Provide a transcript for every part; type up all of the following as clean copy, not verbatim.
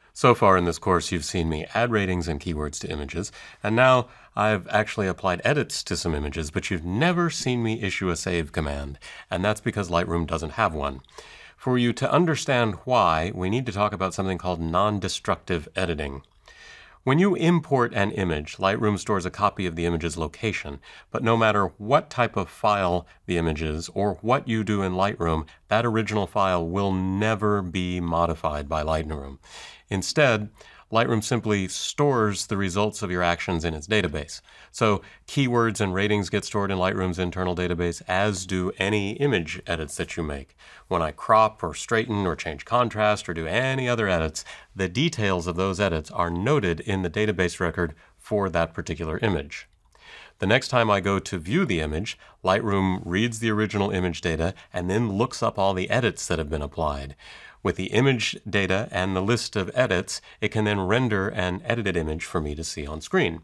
So far in this course, you've seen me add ratings and keywords to images, and now I've actually applied edits to some images, but you've never seen me issue a save command, and that's because Lightroom doesn't have one. For you to understand why, we need to talk about something called non-destructive editing. When you import an image, Lightroom stores a copy of the image's location, but no matter what type of file the image is or what you do in Lightroom, that original file will never be modified by Lightroom. Instead, Lightroom simply stores the results of your actions in its database. So keywords and ratings get stored in Lightroom's internal database, as do any image edits that you make. When I crop or straighten or change contrast or do any other edits, the details of those edits are noted in the database record for that particular image. The next time I go to view the image, Lightroom reads the original image data and then looks up all the edits that have been applied. With the image data and the list of edits, it can then render an edited image for me to see on screen.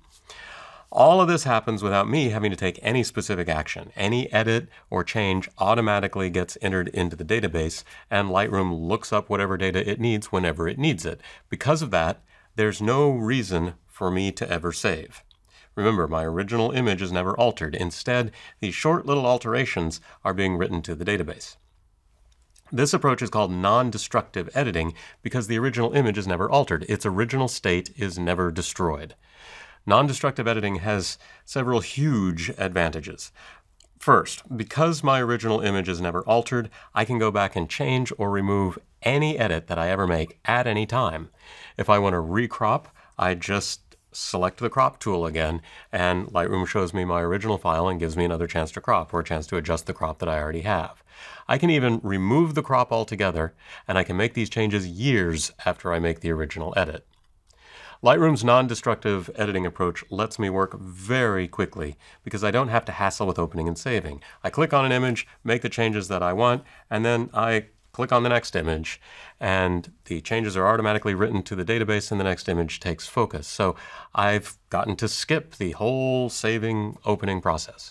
All of this happens without me having to take any specific action. Any edit or change automatically gets entered into the database, and Lightroom looks up whatever data it needs whenever it needs it. Because of that, there's no reason for me to ever save. Remember, my original image is never altered. Instead, these short little alterations are being written to the database. This approach is called non-destructive editing because the original image is never altered. Its original state is never destroyed. Non-destructive editing has several huge advantages. First, because my original image is never altered, I can go back and change or remove any edit that I ever make at any time. If I want to recrop, I just select the crop tool again, and Lightroom shows me my original file and gives me another chance to crop or a chance to adjust the crop that I already have. I can even remove the crop altogether, and I can make these changes years after I make the original edit. Lightroom's non-destructive editing approach lets me work very quickly because I don't have to hassle with opening and saving. I click on an image, make the changes that I want, and then I click on the next image, and the changes are automatically written to the database and the next image takes focus. So I've gotten to skip the whole saving, opening process.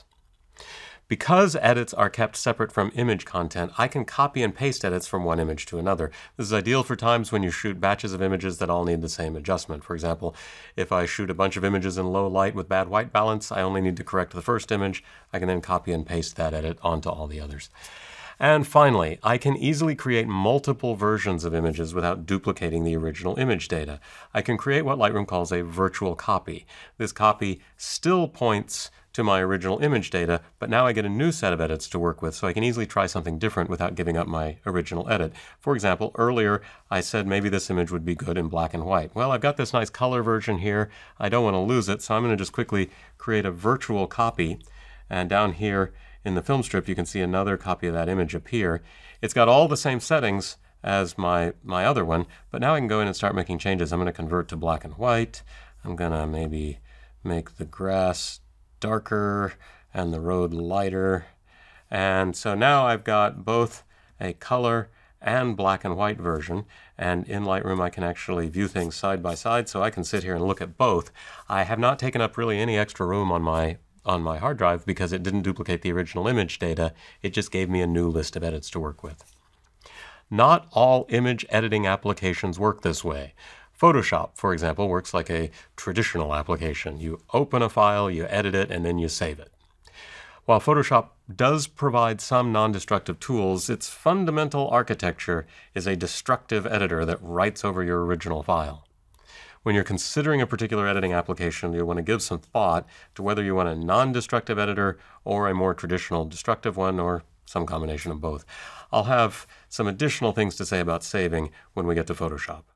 Because edits are kept separate from image content, I can copy and paste edits from one image to another. This is ideal for times when you shoot batches of images that all need the same adjustment. For example, if I shoot a bunch of images in low light with bad white balance, I only need to correct the first image. I can then copy and paste that edit onto all the others. And finally, I can easily create multiple versions of images without duplicating the original image data. I can create what Lightroom calls a virtual copy. This copy still points to my original image data, but now I get a new set of edits to work with, so I can easily try something different without giving up my original edit. For example, earlier I said maybe this image would be good in black and white. Well, I've got this nice color version here. I don't want to lose it, so I'm going to just quickly create a virtual copy, and down here in the film strip, you can see another copy of that image appear. It's got all the same settings as my other one, but now I can go in and start making changes. I'm going to convert to black and white. I'm going to maybe make the grass darker and the road lighter. And so now I've got both a color and black and white version, and in Lightroom I can actually view things side by side, so I can sit here and look at both. I have not taken up really any extra room on my hard drive because it didn't duplicate the original image data. It just gave me a new list of edits to work with. Not all image editing applications work this way. Photoshop, for example, works like a traditional application. You open a file, you edit it, and then you save it. While Photoshop does provide some non-destructive tools, its fundamental architecture is a destructive editor that writes over your original file. When you're considering a particular editing application, you'll want to give some thought to whether you want a non-destructive editor or a more traditional destructive one, or some combination of both. I'll have some additional things to say about saving when we get to Photoshop.